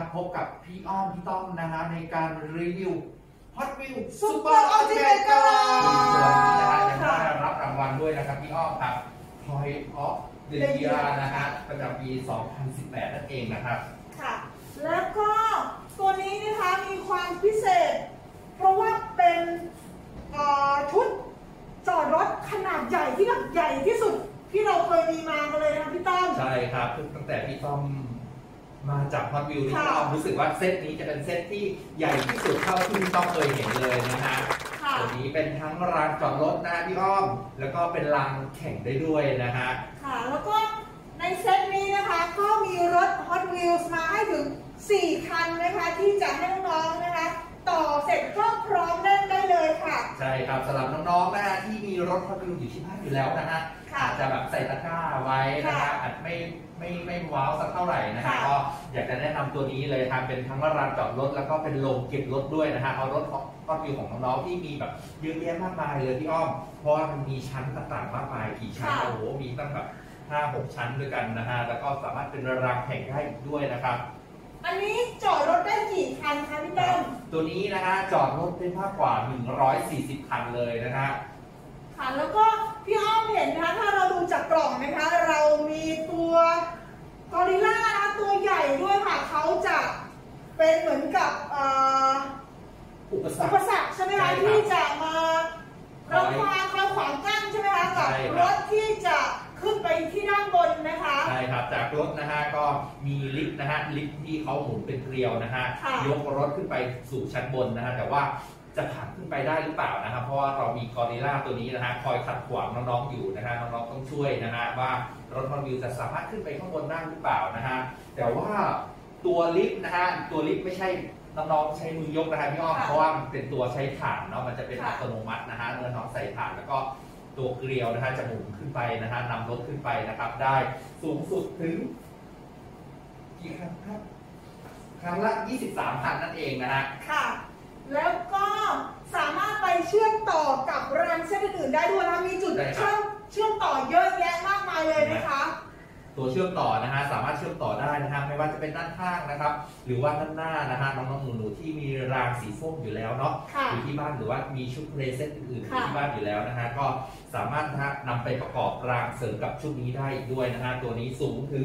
พบกับพี่อ้อมพี่ต้อมนะฮะในการรีวิว Hot Wheels Super Ultimate Garage ตัวนี้นะฮะยังได้รับรางวัลด้วยนะครับพี่อ้อมครับ Toy of the Year นะฮะประจำปี 2018 นั่นเองนะครับค่ะแล้วก็ตัวนี้นะคะมีความพิเศษเพราะว่าเป็นชุดจอดรถขนาดใหญ่ที่แบบใหญ่ที่สุดที่เราเคยมีมากันเลยนะพี่ต้อมใช่ครับตั้งแต่พี่ต้อมมาจากHot Wheelsพี่ต้อมรู้สึกว่าเซตนี้จะเป็นเซตที่ใหญ่ที่สุดเท่าที่พี่ต้อมเคยเห็นเลยนะฮะตัวนี้เป็นทั้งลานจอดรถนะพี่อ้อมแล้วก็เป็นลานแข่งได้ด้วยนะฮะค่ะแล้วก็ในเซตนี้นะคะก็มีรถ Hot Wheels มาให้ถึง4 คันนะคะที่จะให้น้องๆนะคะต่อเสร็จก็พร้อมเล่นได้เลยค่ะใช่ครับสำหรับน้องๆนะฮะที่มีรถ Hot Wheels อยู่ที่บ้านอยู่แล้วนะฮะอาจจะแบบใส่ตะกร้าไว้นะฮะอาจไม่ว้าวสักเท่าไหร่นะฮะก็อยากจะแนะนำตัวนี้เลยครับเป็นทั้งลานจอดรถแล้วก็เป็นโรงเก็บรถด้วยนะฮะเอารถHot Wheelsของน้องๆที่มีแบบเยอะแยะมากมายเลยพี่อ้อมเพราะว่ามันมีชั้นต่างๆมากมายกี่ชั้นโอ้โหมีตั้งแบบ5-6 ชั้นด้วยกันนะฮะแล้วก็สามารถเป็นรางแข่งได้อีกด้วยนะครับอันนี้จอดรถได้กี่คันคะพี่ต้นตัวนี้นะฮะจอดรถได้มากกว่า140 คันเลยนะฮะค่ะแล้วก็พี่อ้อมเห็นนะคะถ้าเราดูจากกล่องนะคะเรามีตัวกอริลล่านะตัวใหญ่ด้วยค่ะเขาจะเป็นเหมือนกับอุปสรรคใช่ไหมคะที่จะมาระวางคอยขวางกั้นใช่ไหมคะกับรถที่จะขึ้นไปที่ด้านบนนะคะใช่ครับจากรถนะฮะก็มีลิฟต์นะฮะลิฟต์ที่เขาหมุนเป็นเกลียวนะฮะยกรถขึ้นไปสู่ชั้นบนนะฮะแต่ว่าจะผ่านขึ้นไปได้หรือเปล่านะครับเพราะว่าเรามีกอริลล่าตัวนี้นะฮะคอยขัดขวางน้องๆอยู่นะฮะน้องๆต้องช่วยนะฮะว่ารถHot Wheelsจะสามารถขึ้นไปข้างบนได้หรือเปล่านะฮะแต่ว่าตัวลิฟต์นะฮะตัวลิฟต์ไม่ใช่น้องๆใช้มือยกนะฮะพี่อ้อมเพราะว่ามันเป็นตัวใช้ถ่านเนาะมันจะเป็นอัตโนมัตินะฮะเมื่อน้องใส่ถ่านแล้วก็ตัวเกลียวนะฮะจะหมุนขึ้นไปนะฮะนำรถขึ้นไปนะครับได้สูงสุดถึงกี่ครั้งครับครั้งละ23 คันนั่นเองนะฮะค่ะแล้วก็สามารถไปเชื่อมต่อกับรางเส้นอื่นๆได้ด้วยนะมีจุดเชื่อมต่อเยอะแยะมากมายเลยนะคะตัวเชื่อมต่อนะฮะสามารถเชื่อมต่อได้นะฮะไม่ว่าจะเป็นด้านข้างนะครับหรือว่าด้านหน้านะฮะน้องๆหนูๆที่มีรางสีส้มอยู่แล้วเนาะอยู่ที่บ้านหรือว่ามีชุดเพลย์เซตอื่นๆอยู่ที่บ้านอยู่แล้วนะฮะก็สามารถนำไปประกอบรางเสริมกับชุดนี้ได้ด้วยนะฮะตัวนี้สูงถึง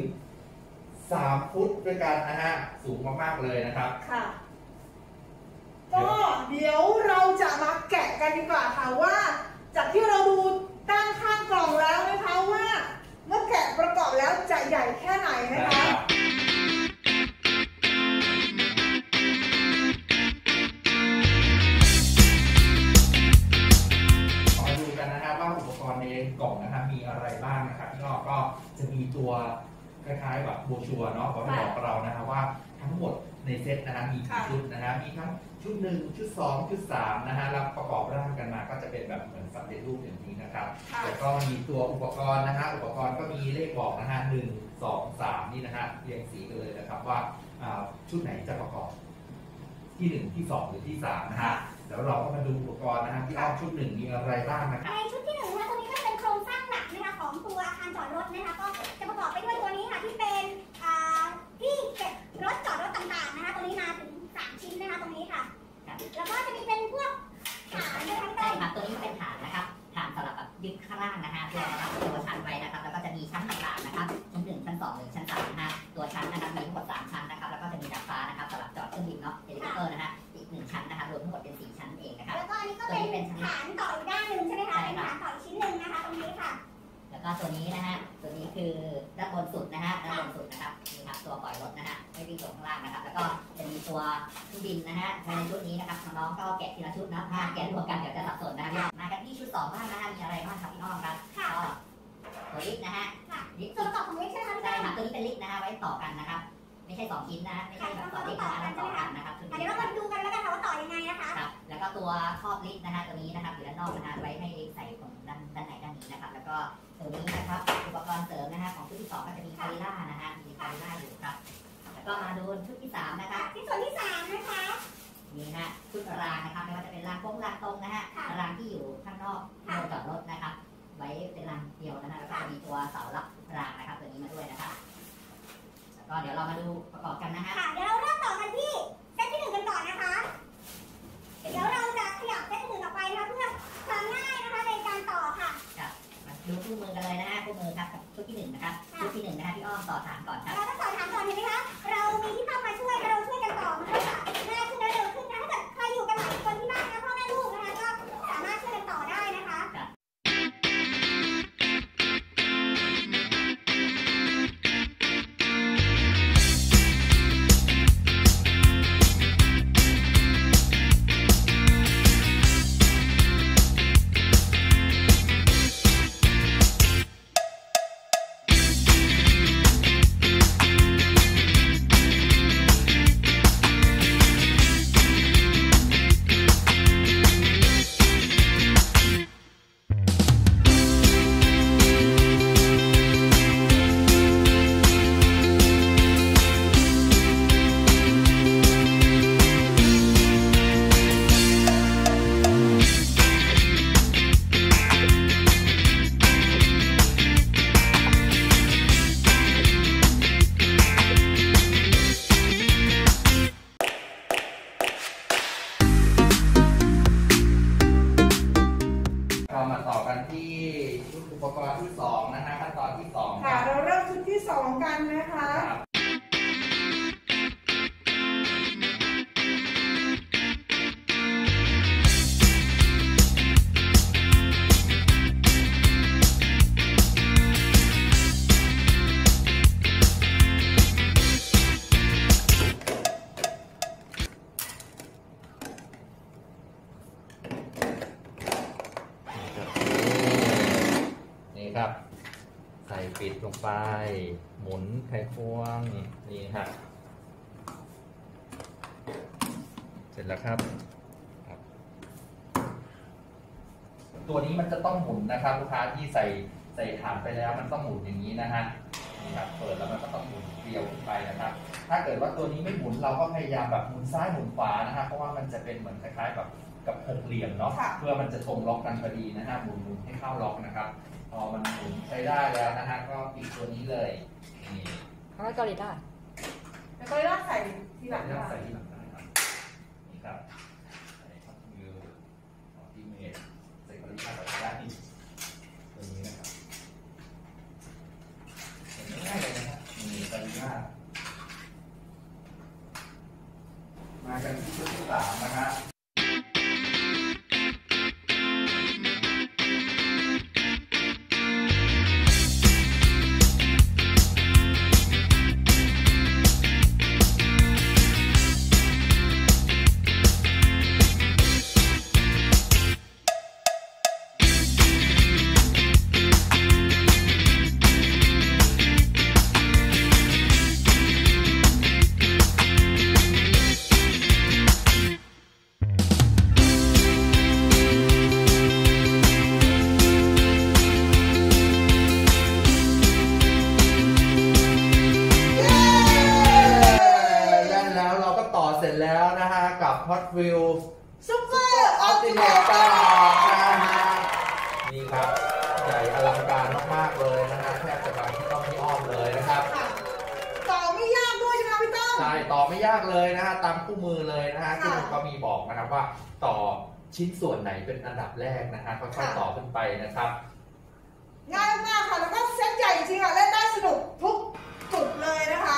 3 ฟุตด้วยกันนะฮะสูงมากๆเลยนะครับค่ะก็เดี๋ยวเราจะมาแกะกันดีกว่าค่ะว่าจากที่เราดูด้านข้างกล่องแล้วนะคะว่าเมื่อแกะประกอบแล้วจะใหญ่แค่ไหนนะคะขอดูกันนะครับว่าอุปกรณ์ในกล่องนะครับมีอะไรบ้างนะครับพี่อ้อก็จะมีตัวคล้ายๆแบบโบรชัวร์เนาะเขาจะบอกเรานะครับว่าทั้งหมดในเซตนะฮะมีกี่ชุดนะฮะมีทั้งชุด1ชุด2ชุด3นะฮะแล้วประกอบร่างกันมาก็จะเป็นแบบเหมือนสำเร็จรูปอย่างนี้นะครับแล้วก็มีตัวอุปกรณ์นะฮะอุปกรณ์ก็มีเลขบอกนะฮะ1 2 3นี่นะฮะเรียงสีกันเลยนะครับว่าชุดไหนจะประกอบที่1ที่2หรือที่3นะฮะแล้วเราก็มาดูอุปกรณ์นะฮะที่เอาชุด1มีอะไรบ้างนะครับในชุดที่1นะคะตัวนี้ก็เป็นโครงสร้างหลักนะคะของตัวอาคารจอดรถนะคะก็จะประกอบไปด้วยตัวนี้ค่ะที่เป็นที่เก็บรถจอดรถต่างๆนะคะตัวนี้มาถึง3 ชิ้นนะคะตรงนี้ค่ะแล้วก็จะมีเป็นพวกฐานด้วยทั้งต้นครับตัวนี้เป็นฐานนะครับฐานสำหรับแบบยึดข้างล่างนะฮะเพื่อรับตัวชั้นไว้นะครับแล้วก็จะมีชั้นต่างๆนะครับชั้น1ชั้น2หรือชั้น3นะฮะตัวชั้นนะครับมีทั้งหมด3 ชั้นนะครับแล้วก็จะมีดาดฟ้านะครับสำหรับจอดเครื่องบินเนาะเฮลิคอปเตอร์นะฮะอีก1 ชั้นนะครับรวมทั้งหมดเป็น4 ชั้นเองนะครับแล้วก็อันนี้ก็เป็นฐานต่ออีกด้านหนึ่งใช่ไหมคะเป็นฐานต่ออีกชิ้นหนึ่งนะคะตรงนี้ค่ะแล้วก็ตัวนี้นะฮะตัวนี้คือด้านบนสุดนะฮะด้านบนสุดนะครับนี่ครับตัวปล่อยรถนะฮะไม่วิ่งลงข้างล่างนะครับแล้วก็จะมีตัวเครื่องบินนะฮะในชุดนี้นะครับน้องๆก็แกะทีละชุดนะถ้าแกะรวมกันเดี๋ยวจะสับสนนะมากันที่ชุด2บ้างนะฮะมีอะไรบ้างครับพี่น้องครับก็ตัวลิฟต์นะฮะลิฟต์ส่วนประกอบของลิฟต์ใช่ไหมคะใช่ครับตัวนี้เป็นลิฟต์นะฮะไว้ต่อกันนะครับไม่ใช่2 ชิ้นนะไม่ใช่แบบต่อลิฟต์นะต่อกันนะครับเดี๋ยวเรามาดูกันแล้วกันค่ะว่าต่อยังไงนะคะครับแล้วก็ตัวครอบลิฟต์นะฮะตัวนี้นะครับอยู่ด้านนอกนะฮะไว้ให้ใส่ตรงด้านไหนด้านนี้นะครับแล้วก็ตัวนี้นะครับอุปกรณ์เสริมนะฮะของชุดที่2ก็จะมีคาริล่านะฮะมีคาริล่าอยู่ครับแล้วก็มาดูชุดที่3นะครับที่ส่วนที่3นะคะนี่ฮะชุดรางนะครับไม่ว่าจะเป็นรางโค้งรางตรงนะฮะรางที่อยู่ข้างนอกโดนจอดรถนะครับไว้เป็นรางเดียวนะฮะแล้วก็จะมีตัวเสารับรางนะครับตัวนี้มาด้วยนะครับแล้วก็เดี๋ยวเรามาดูประกอบกันนะฮะเดี๋ยวเราเริ่มต่อกันไปหมุนไขควงนี่ฮะเสร็จแล้วครับตัวนี้มันจะต้องหมุนนะครับลูกค้าที่ใส่ฐานไปแล้วมันต้องหมุนอย่างนี้นะฮะนี่ครับเปิดแล้วมันก็ต้องหมุนเกลียวขึ้นไปนะครับถ้าเกิดว่าตัวนี้ไม่หมุนเราก็พยายามแบบหมุนซ้ายหมุนขวานะฮะเพราะว่ามันจะเป็นเหมือนคล้ายๆแบบกับหกเหลี่ยมเนาะเพื่อมันจะตรงล็อกกันพอดีนะฮะหมุนให้เข้าล็อกนะครับพอมันหมุนใช้ได้แล้วนะฮะก็ปิดตัวนี้เลยนี่แล้วก็เกาหลีใต้แล้วก็ลากใส่ทีหลังใส่ที่หลังได้ครับนี่ครับใส่ท็อปวิวออติเมทใส่กริชาใส่ได้ตัวนี้นะครับง่ายเลยนะฮะนี่กริชามากันที่ชุดที่3นะฮะเสร็จแล้วนะฮะกับ Hot Wheels ซุปเปอร์ออปติเมตนะฮะนี่ครับใหญ่อลังการมากๆเลยนะฮะแทบจะมาที่ต้องพี่อ้อมเลยนะครับต่อไม่ยากด้วยใช่ไหมพี่ต้อมใช่ต่อไม่ยากเลยนะฮะตามคู่มือเลยนะฮะซึ่งเขามีบอกนะครับว่าต่อชิ้นส่วนไหนเป็นอันดับแรกนะฮะค่อยๆต่อขึ้นไปนะครับง่ายมากค่ะแล้วก็เซตใหญ่จริงอ่ะเล่นได้สนุกทุกจุดเลยนะคะ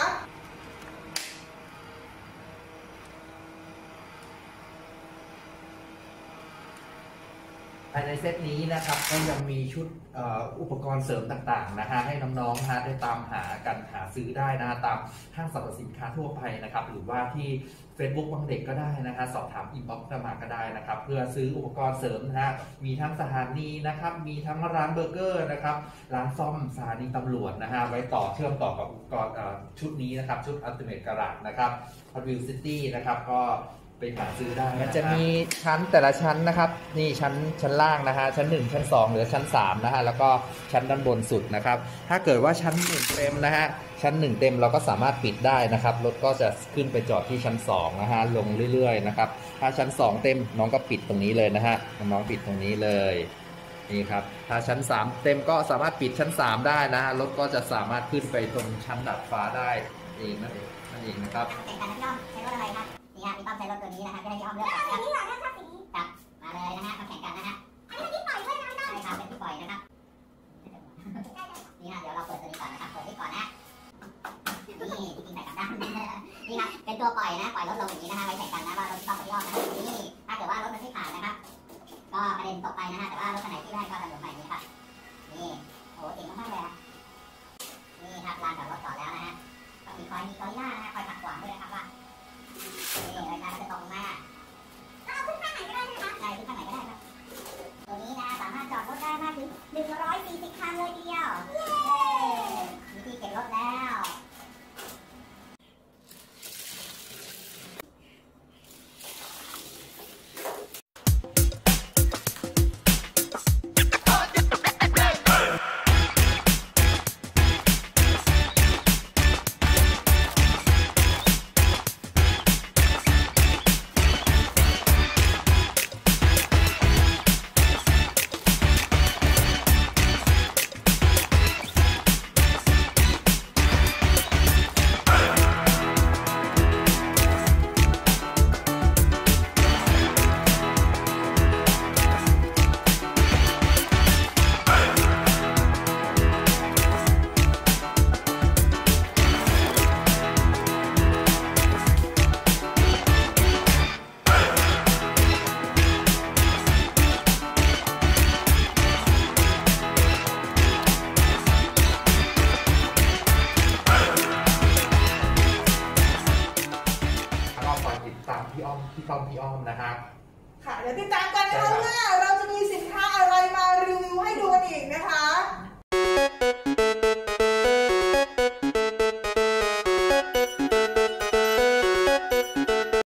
ภายในเซตนี้นะครับก็ยังมีชุดอุปกรณ์เสริมต่างๆนะฮะให้น้องๆนะฮะได้ตามหากันหาซื้อได้นะฮะตามห้างสรรพสินค้าทั่วไปนะครับหรือว่าที่ Facebook วังเด็กก็ได้นะฮะสอบถามอินบ็อกซ์มาก็ได้นะครับเพื่อซื้ออุปกรณ์เสริมนะฮะมีทั้งสถานีนะครับมีทั้งร้านเบอร์เกอร์นะครับร้านซ่อมสถานีตำรวจนะฮะไว้ต่อเชื่อมต่อกับอุปกรณ์ชุดนี้นะครับชุด Ultimate Garage นะครับ Hot Wheels City นะครับก็ไปหาซื้อได้มันจะมีชั้นแต่ละชั้นนะครับนี่ชั้นล่างนะฮะชั้น1ชั้น2หรือชั้น3นะฮะแล้วก็ชั้นด้านบนสุดนะครับถ้าเกิดว่าชั้น1เต็มนะฮะชั้น1เต็มเราก็สามารถปิดได้นะครับรถก็จะขึ้นไปจอดที่ชั้น2นะฮะลงเรื่อยๆนะครับถ้าชั้น2เต็มน้องก็ปิดตรงนี้เลยนะฮะน้องปิดตรงนี้เลยนี่ครับถ้าชั้น3เต็มก็สามารถปิดชั้น3ได้นะฮะรถก็จะสามารถขึ้นไปตรงชั้นดาดฟ้าได้เองนั่นเองนะครับแข่งกันนะพี่อ้อมใช้รถอะไรครับนี่ฮะพี่ต้อมใช้รถตัวนี้นะครับก็ได้พี่อ้อมเลือกครับนี่เหรอเลือกครับสีครับมาเลยนะฮะมาแข่งกันนะฮะอันนี้เป็นที่ปล่อยด้วยนะพี่ต้อมใช่ครับเป็นที่ปล่อยนะครับนี่ฮะเดี๋ยวเราเปิดตัวนี้ก่อนนะครับเปิดที่ก่อนนะนี่จริงๆใส่กลับด้านนี่ครับเป็นตัวปล่อยนะปล่อยรถลงอย่างนี้นะฮะไว้แข่งกันนะว่ารถพี่ต้อมกับพี่อ้อมนะครับนี่ถ้าเกิดว่ารถมันไม่ผ่านนะครับก็กระเด็นตกไปนะฮะแต่ว่ารถคันไหนที่ได้ก็จะหมุนไปนี้ครับนี่โอ้เก่งมากๆเลยครับนี่ครับลานจอดรถจอดแล้วนะฮะก็มีกอริลล่านะฮะคอยขัดขวางด้วยนะครับว่านี่รายการจะตกลงมาเราขึ้นข้างไหนก็ได้นะคะใช่ขึ้นข้างไหนก็ได้ครับตัวนี้นะสามารถจอดรถได้มากถึง140 คันเลยทีเดียวมีที่เก็บรถแล้วพี่ต้อมนะฮะค่ะเดี๋ยวติดตามกันนะคะ